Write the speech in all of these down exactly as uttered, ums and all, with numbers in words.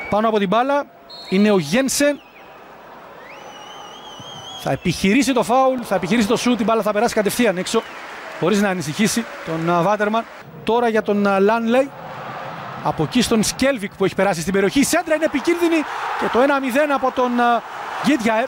πάνω από την μπάλα είναι ο Γένσεν. Θα επιχειρήσει το φάουλ, θα επιχειρήσει το σουτ, η μπάλα θα περάσει κατευθείαν έξω χωρίς να ανησυχήσει τον Βάτερμαν. Τώρα για τον Λάνλεϊ. Από εκεί στον Σκέλβικ που έχει περάσει στην περιοχή. Η σέντρα είναι επικίνδυνη και το ένα μηδέν από τον Γκίτιαερ.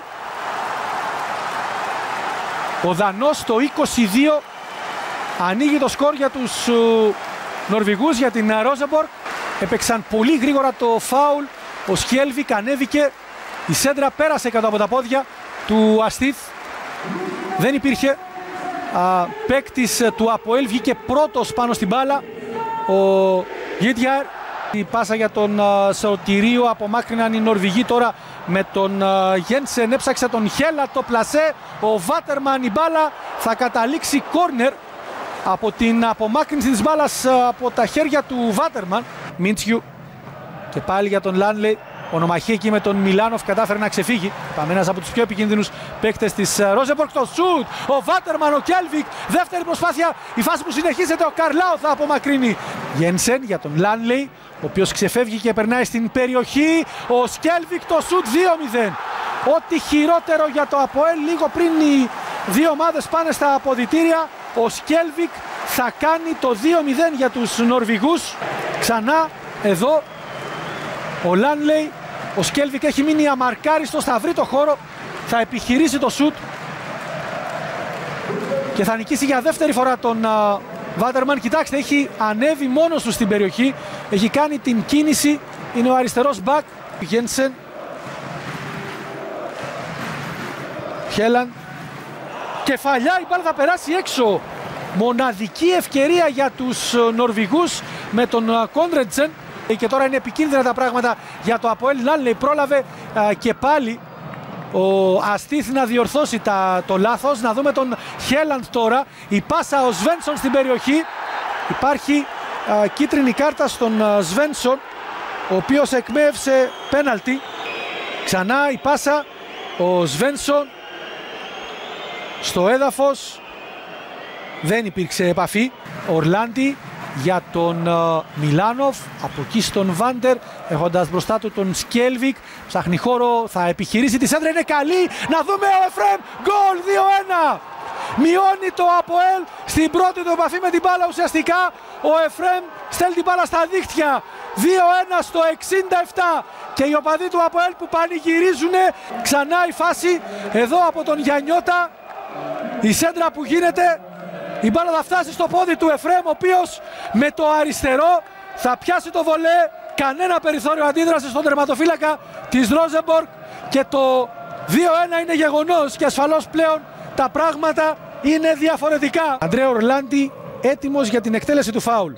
Ο Δανός το είκοσι δύο ανοίγει το σκορ για τους uh, Νορβηγούς, για την Ρόζεμποργκ. Έπαιξαν πολύ γρήγορα το φάουλ. Ο Σκέλβικ ανέβηκε. Η σέντρα πέρασε κάτω από τα πόδια του Αστίθ. Δεν υπήρχε uh, παίκτης του ΑΠΟΕΛ. Βγήκε πρώτος πάνω στην μπάλα ο Γκίτιαερ. Η πάσα για τον uh, Σωτηρίου, απομάκρυναν οι Νορβηγοί τώρα με τον Γένσεν, uh, έψαξε τον Χέλα, το πλασέ, ο Βάτερμαν, η μπάλα θα καταλήξει κόρνερ από την απομάκρυνση της μπάλας uh, από τα χέρια του Βάτερμαν. Μίντσιου και πάλι για τον Λάνλεϊ, ονομαχία εκεί με τον Μιλάνοφ, κατάφερε να ξεφύγει. Πάμε ένας από τους πιο επικίνδυνους παίκτες της Ρόζεμποργκ, το σουτ, ο Βάτερμαν, ο Κέλβικ, δεύτερη προσπάθεια, η φάση που συνεχίζεται, ο Καρλάου θα απομακρύνει. Γένσεν για τον Λάνλεϊ, ο οποίος ξεφεύγει και περνάει στην περιοχή, ο Σκέλβικ, το σουτ δύο μηδέν. Ό,τι χειρότερο για το ΑΠΟΕΛ, λίγο πριν οι δύο ομάδες πάνε στα αποδυτήρια, ο Σκέλβικ θα κάνει το δύο μηδέν για τους Νορβηγούς. Ξανά εδώ ο Λάνλεϊ, ο Σκέλβικ έχει μείνει αμαρκάριστος, θα βρει το χώρο, θα επιχειρήσει το σουτ και θα νικήσει για δεύτερη φορά τον uh, Βάτερμαν. Κοιτάξτε, έχει ανέβει μόνος του στην περιοχή, έχει κάνει την κίνηση, είναι ο αριστερός μπακ. Γένσεν, Χέλαν, κεφαλιά, η μπάλα θα περάσει έξω. Μοναδική ευκαιρία για τους Νορβηγούς με τον Κόντρεντζεν. Και τώρα είναι επικίνδυνα τα πράγματα για το ΑΠΟΕΛ. Λάνλεϊ πρόλαβε α, και πάλι ο Αστίθ να διορθώσει τα, το λάθος. Να δούμε τον Χέλαντ τώρα. Η πάσα, ο Σβένσον στην περιοχή. Υπάρχει α, κίτρινη κάρτα στον α, Σβένσον, ο οποίος εκμέευσε πέναλτι. Ξανά η πάσα, ο Σβένσον στο έδαφος. Δεν υπήρξε επαφή. Ορλάντι για τον uh, Μιλάνοφ, από εκεί στον Βάντερ, έχοντας μπροστά του τον Σκέλβικ, ψάχνει χώρο, θα επιχειρήσει, τη σέντρα είναι καλή, να δούμε ο Εφρέμ, γκολ δύο ένα. Μειώνει το ΑΠΟΕΛ στην πρώτη του επαφή με την μπάλα ουσιαστικά, ο Εφρέμ στέλνει την μπάλα στα δίχτυα, δύο ένα στο εξήντα επτά και οι οπαδοί του ΑΠΟΕΛ που πανηγυρίζουν. Ξανά η φάση εδώ από τον Γιαννιώτα, η σέντρα που γίνεται. Η μπάλα θα φτάσει στο πόδι του Εφρέμ, ο οποίος με το αριστερό θα πιάσει το βολέ. Κανένα περιθώριο αντίδρασης στον τερματοφύλακα της Ρόζεμποργκ και το δύο ένα είναι γεγονός και ασφαλώς πλέον τα πράγματα είναι διαφορετικά. Αντρέα Ορλάντι έτοιμος για την εκτέλεση του φάουλ.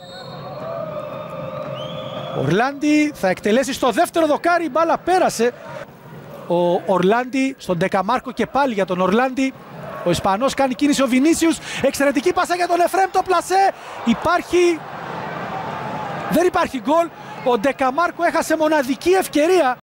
Ορλάντι θα εκτελέσει στο δεύτερο δοκάρι, η μπάλα πέρασε. Ο Ορλάντι στον Ντεκαμάρκο και πάλι για τον Ορλάντι. Ο Ισπανός κάνει κίνηση, ο Βινίσιους, εξαιρετική πάσα για τον Εφρέμ, το πλασέ, υπάρχει, δεν υπάρχει γκολ, ο Ντεκαμάρκο έχασε μοναδική ευκαιρία.